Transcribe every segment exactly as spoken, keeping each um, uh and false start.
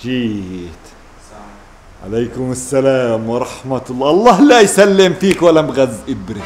جيت. عليكم السلام ورحمة الله. الله لا يسلم فيك ولا مغز إبرة.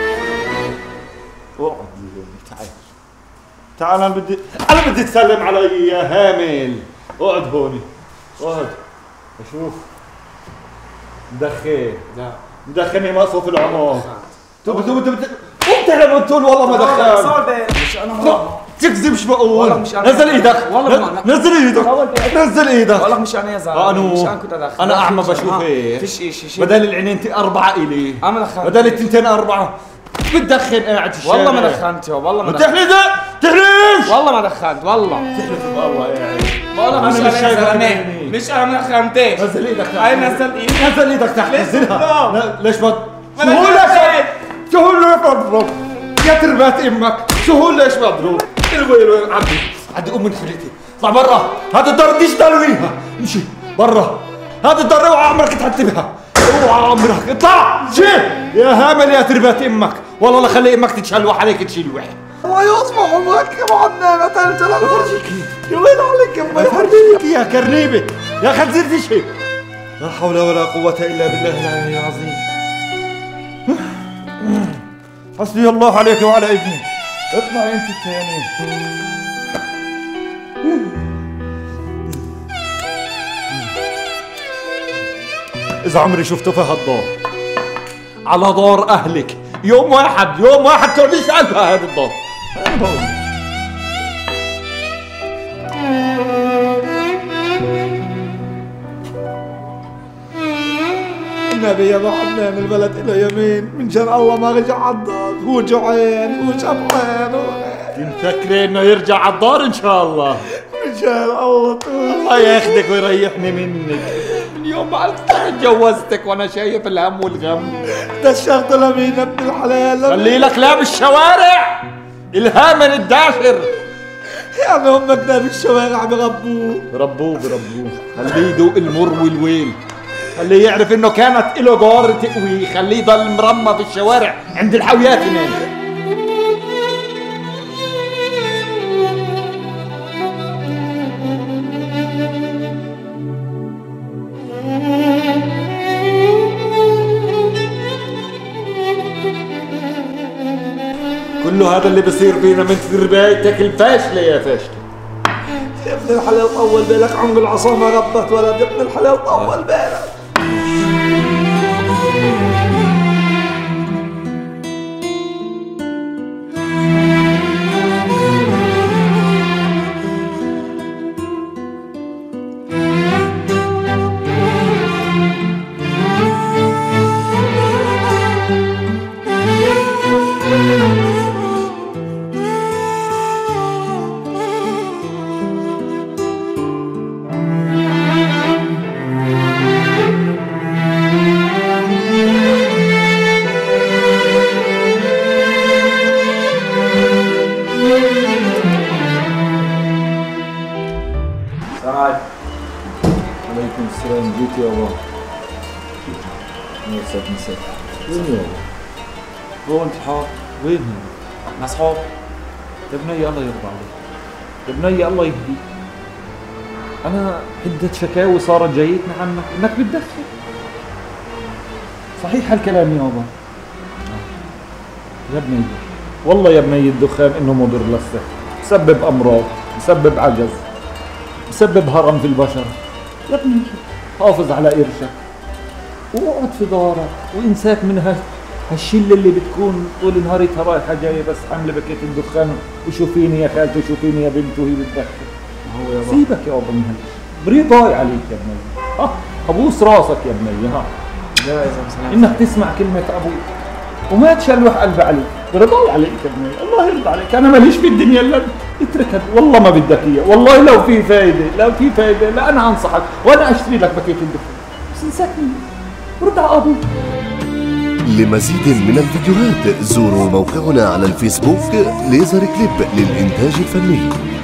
اقعد تعال تعال. أنا بدي أنا بدي تسلم علي يا هامل. اقعد هوني اقعد. أشوف مدخن. لا مدخني مقصوف العمر. توب توب توب انت لما تقول والله ما دخان. صعبة مش انا. تكذب مش بقول. والله مش انا. نزل ايدك. والله نزل ايدك. نزل ايدك. والله مش انا يا زلمه. مش انا كنت ادخن. انا اعمى بشوف ايه. فيش شيء. بدل العينين اربعة الي. انا دخنت. بدل التنتين اربعة. بتدخن قاعد في الشارع. والله ما دخنت والله ما دخنت. بتحلف تحلف. والله ما دخنت والله. تحلف بالله يعني. والله مش انا يا زلمه. مش انا ما دخنتش. نزل ايدك تحت. هاي نزل ايدك. نزل ايدك تحت. نزلها. ليش ما سهولة سهولة مضروب يا تربات امك. سهولة ليش مضروب؟ الويل وين عبدي عندي ام من خليتي. اطلع برا. هذا الدار بديش تلويها. امشي برا. هذا الدار اوعى عمرك تحتي بها. اوعى عمرك. اطلع شي يا هامل يا تربات امك. والله لا خلي امك تتشلوح عليك تشيل وحي. الله يصبح عمرك يا معنا. ما تعرف تلعب. يا ويل عليك يا ما يفرجيك يا كرنيبه يا خنزير شيء. لا حول ولا قوة الا بالله العلي العظيم. حسبي الله عليك وعلى ابني. اطلعي انت الثاني. اذا عمري شفته في هالدار على دار اهلك يوم واحد يوم واحد تقوليش قلبها هذا الدار. النبي يا معنا من البلد الى يمين من شان الله ما رجع على الدار. هو جوعان هو شبعان. مفكرة انه يرجع على الدار ان شاء الله. ان شاء الله. الله ياخذك ويريحني منك. من يوم ما تجوزتك وانا شايف الهم والغم. دشرت لمين ابن الحلال. خلي لك لام الشوارع. الهام من الداشر. يعني هم كلاب الشوارع بربوه. بربوه بربوه. خليه يذوق المر والويل. خليه يعرف انه كانت له جار تقوي. خليه يضل مرمى في الشوارع عند الحاويات هناك. كل هذا اللي بصير فينا من تربايتك الفاشله يا فاشله. يا ابن الحلال طول بالك. عمر العصا ما ربت ولد. يا ابن الحلال طول بالك. عليكم السلام. جيت يا الله. يا ساتر مساك. وين يا الله؟ هو انت حاط؟ وين هو؟ مسحوق يا بني الله يرضى عليك. يا بني الله يهديك. أنا عدة شكاوي صارت جايتنا عنك إنك بتدخن. صحيح هالكلام يابا؟ يا بني والله يا بني الدخان إنه مضر للصحة. بسبب أمراض، بسبب عجز، بسبب هرم في البشر. يا ابني حافظ على قرشك واقعد في دارك وانساك من هال هالشله اللي بتكون طول نهارتها رايحه جايه بس حامله باكيت الدخان. وشوفيني يا خالتي وشوفيني يا بنت وهي بتدخن. هو يابا سيبك يا ابا من هالشيء. بريء ضايع عليك يا بني. ها ابوس راسك يا بني. ها لا يا زلمه انك تسمع كلمه ابوك وما تشلوح قلبي عليك. برضى عليك يا بني. الله يرضى عليك. انا ماليش في الدنيا الا اتركها. والله ما بدك اياه. والله لو في فايده لو في فايده لا انا انصحك وانا اشتري لك باكيت الدخان. بس انساك مني. رد على ابوك. لمزيد من الفيديوهات زوروا موقعنا على الفيسبوك ليزر كليب للإنتاج الفني.